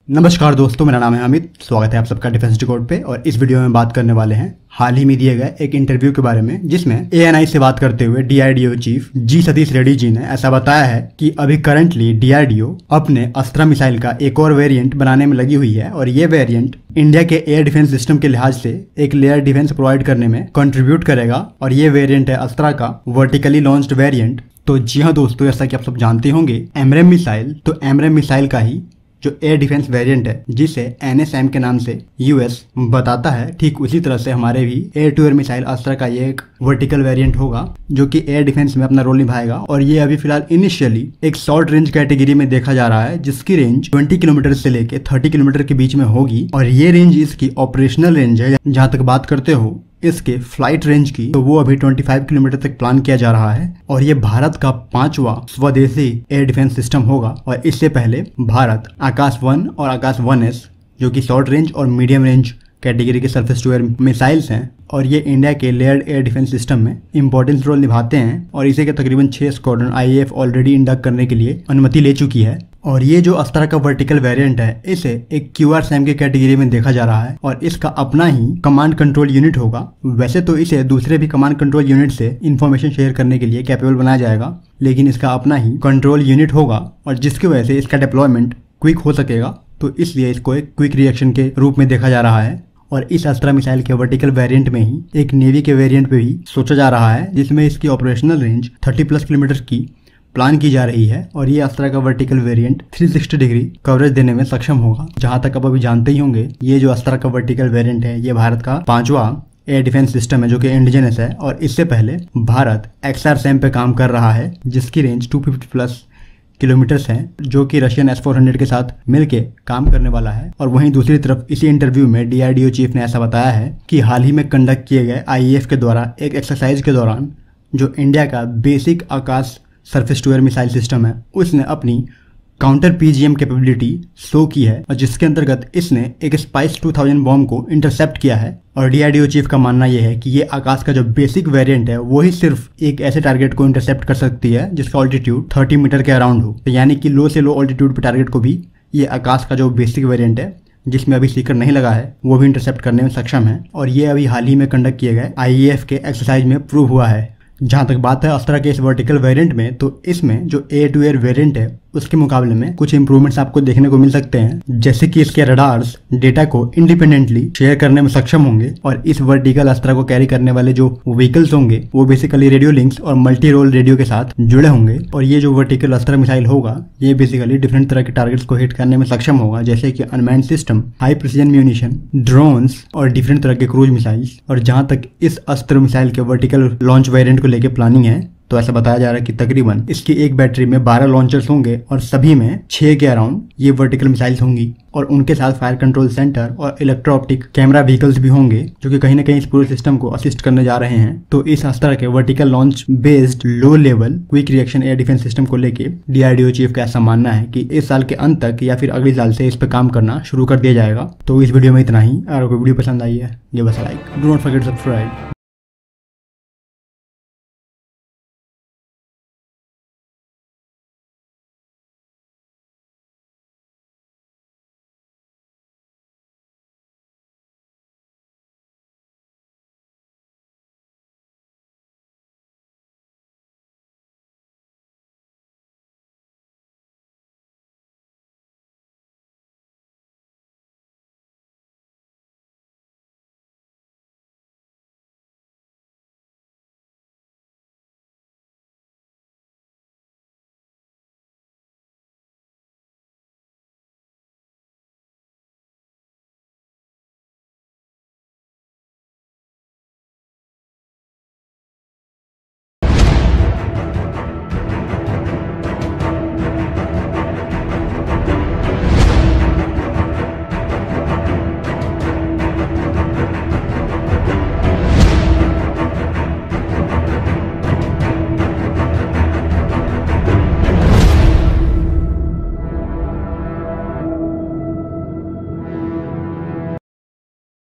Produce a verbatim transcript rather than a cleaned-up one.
नमस्कार दोस्तों, मेरा नाम है अमित। स्वागत है आप सबका डिफेंस डिकोड पे। और इस वीडियो में बात करने वाले हैं हाल ही में दिए गए एक इंटरव्यू के बारे में, जिसमें ए एन आई से बात करते हुए D R D O chief ji Satish Reddy ji ने ऐसा बताया है कि अभी currently D R D O अपने अस्त्रा मिसाइल का एक और वेरिएंट बनाने में लगी हुई है और ये वेरिएंट इंडिया के एयर डिफेंस सिस्टम के लिहाज से एक लेयर डिफेंस प्रोवाइड करने में कंट्रीब्यूट करेगा। और ये वेरिएंट है अस्त्रा का वर्टिकली लॉन्च्ड वेरिएंट। तो जी हाँ दोस्तों, जैसा कि आप सब जानते होंगे, एमरेम मिसाइल तो एमरेम मिसाइल का ही जो एयर डिफेंस वेरिएंट है, जिसे एन एस एम के नाम से यूएस बताता है, ठीक उसी तरह से हमारे भी air to air missile Astra का ये एक वर्टिकल वेरिएंट होगा जो कि एयर डिफेंस में अपना रोल निभाएगा। और ये अभी फिलहाल इनिशियली एक शॉर्ट रेंज कैटेगरी में देखा जा रहा है, जिसकी रेंज बीस किलोमीटर से लेके तीस किलोमीटर के बीच में होगी। और ये रेंज इसकी ऑपरेशनल रेंज है। जहां तक बात करते हो इसके फ्लाइट रेंज की, तो वो अभी पच्चीस किलोमीटर तक प्लान किया जा रहा है। और ये भारत का पांचवा स्वदेशी एयर डिफेंस सिस्टम होगा। और इससे पहले भारत आकाश वन और आकाश वन एस, जो कि शॉर्ट रेंज और मीडियम रेंज कैटेगरी के सरफेस टू एयर मिसाइल्स हैं, और ये इंडिया के लेयर्ड एयर डिफेंस सिस्टम में इंपॉर्टेंट रोल निभाते हैं। और इसे के तकरीबन छह squadron I A F already induct करने के लिए अनुमति ले चुकी है। और ये जो अस्त्रा का वर्टिकल वेरिएंट है, इसे एक क्यू आर सैम की कैटेगरी में देखा जा रहा है और इसका अपना ही कमांड कंट्रोल यूनिट होगा। वैसे तो इसे दूसरे भी कमांड कंट्रोल यूनिट से इंफॉर्मेशन शेयर करने के लिए कैपेबल बनाया जाएगा, लेकिन इसका अपना ही कंट्रोल यूनिट होगा और जिसकी वजह से इसका डिप्लॉयमेंट क्विक हो सकेगा। तो इसलिए इसको एक क्विक रिएक्शन के रूप में देखा जा रहा है। और इस अस्त्रा मिसाइल के वर्टिकल वेरिएंट में ही एक नेवी के वेरिएंट पे भी सोचा जा रहा है, जिसमें इसकी ऑपरेशनल रेंज तीस प्लस किलोमीटर की प्लान की जा रही है। और ये अस्त्रा का वर्टिकल वेरिएंट तीन सौ साठ डिग्री कवरेज देने में सक्षम होगा। जहां तक आप अभी जानते ही होंगे, ये जो अस्त्रा का वर्टिकल वेरिएंट है, ये भारत का पांचवा एयर डिफेंस सिस्टम है जो कि इंडिजिनस है। और इससे पहले भारत एक्स आर सैम पे काम कर रहा है, जिसकी रेंज दो सौ पचास प्लस किलोमीटर्स हैं, जो कि रशियन एस फोर हंड्रेड के साथ मिलके काम करने वाला है। और वहीं दूसरी तरफ इसी इंटरव्यू में D R D O chief ने ऐसा बताया है कि हाल ही में कंडक्ट किए गए आई ए एफ के द्वारा एक एक्सरसाइज के दौरान जो इंडिया का basic Akash surface to air missile system है, उसने अपनी counter P G M capability show की है। और जिसके अंतर्गत इसने एक स्पाइस दो हज़ार बॉम्ब को इंटरसेप्ट किया है। और D R D O chief का मानना यह है कि ये आकाश का जो बेसिक वेरिएंट है, वो ही सिर्फ एक ऐसे टारगेट को इंटरसेप्ट कर सकती है जिसका ऑल्टीट्यूड तीस मीटर के अराउंड हो। तो यानी कि लो से लो ऑल्टीट्यूड पे टारगेट को भी ये आकाश का जो बेसिक वेरिएंट है, जिसमें अभी सीकर नहीं लगा है, वो भी इंटरसेप्ट करने में सक्षम है। और ये अभी हाल ही में कंडक्ट किए गए आई ए एफ के एक्सरसाइज में प्रूव हुआ है। जहां तक बात है अस्त्रा के इस वर्टिकल वेरिएंट में, तो इसमें जो एयर टू एयर वेरिएंट है उसके मुकाबले में कुछ इंप्रूवमेंट्स आपको देखने को मिल सकते हैं, जैसे कि इसके रडार्स डेटा को इंडिपेंडेंटली शेयर करने में सक्षम होंगे। और इस वर्टिकल अस्त्रा को कैरी करने वाले जो व्हीकल्स होंगे, वो बेसिकली रेडियो लिंक्स और मल्टी रोल रेडियो के साथ जुड़े होंगे। और ये जो वर्टिकल अस्त्रा मिसाइल होगा, ये बेसिकली डिफरेंट तरह के टारगेट्स को हिट करने में सक्षम होगा, जैसे कि unmanned system, high precision munition, drones और डिफरेंट तरह के क्रूज मिसाइल्स। और जहां तक इस अस्त्र मिसाइल के वर्टिकल लॉन्च वेरिएंट को लेकर प्लानिंग है, तो ऐसा बताया जा रहा है कि तकरीबन इसकी एक बैटरी में बारह लॉन्चर्स होंगे और सभी में छह के अराउंड ये वर्टिकल मिसाइल्स होंगी। और उनके साथ फायर कंट्रोल सेंटर और इलेक्ट्रो ऑप्टिक कैमरा व्हीकल्स भी होंगे, जो कि कहीं ना कहीं इस पूरे सिस्टम को असिस्ट करने जा रहे हैं। तो इस अस्त्रा के vertical launch based low level quick reaction air defence system को लेके D R D O chief का ऐसा मानना है कि इस साल के अंत तक या फिर अगले साल से इस पर काम करना शुरू कर दिया जाएगा। तो इस वीडियो में इतना ही। अगर कोई वीडियो पसंद आई है, give us a like, do not forget to subscribe.